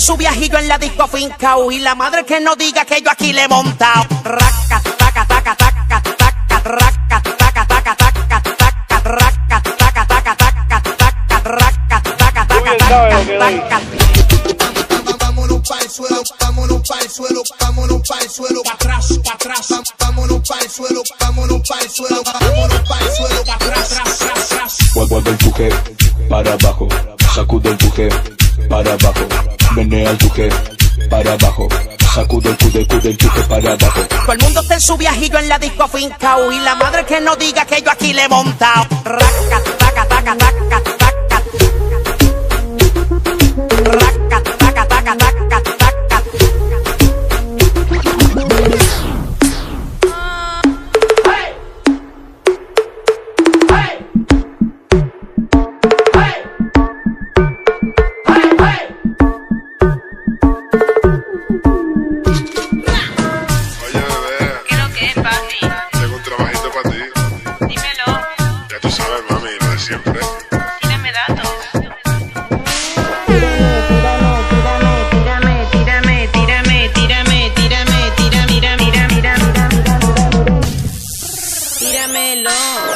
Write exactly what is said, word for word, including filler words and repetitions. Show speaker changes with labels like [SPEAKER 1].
[SPEAKER 1] su viajillo en la disco fincao y la madre que no diga que yo aquí le he montado. Raca, taca, taca, taca, taca, raca, taca, taca, taca, taca, raca, taca, taca, taca, taca, raca, taca, taca, taca, taca.
[SPEAKER 2] Vámonos pa'l suelo, vámonos pa'l suelo, vámonos pa'l suelo, pa' atrás, pa' atrás, vámonos pa'l suelo, vámonos pa'l suelo, vámonos pa'l suelo, pa' atrás, tras, tras, tras.
[SPEAKER 3] Mueve el tuje para abajo, sacude el tuje para abajo, menea el tuje para abajo, sacude el cude, cude el tuje para abajo.
[SPEAKER 1] Todo el mundo está en su viajillo en la disco fincao y la madre que no diga que yo aquí le he montado. Raca, taca, taca, taca, taca. Raca, taca, taca, taca, taca.
[SPEAKER 4] Siempre.
[SPEAKER 5] Tírame datos.
[SPEAKER 6] Tírame, tírame, tírame, tírame, tírame, tírame, tírame, mira, mira, mira, mira, mira, mira, tíramelo.